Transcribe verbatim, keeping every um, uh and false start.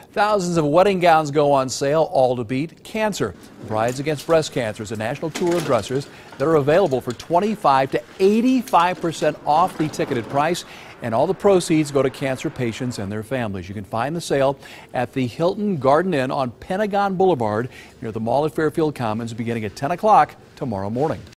Thousands of wedding gowns go on sale, all to beat cancer. Brides Against Breast Cancer is a national tour of dresses that are available for twenty-five to eighty-five percent off the ticketed price, and all the proceeds go to cancer patients and their families. You can find the sale at the Hilton Garden Inn on Pentagon Boulevard near the mall at Fairfield Commons beginning at ten o'clock tomorrow morning.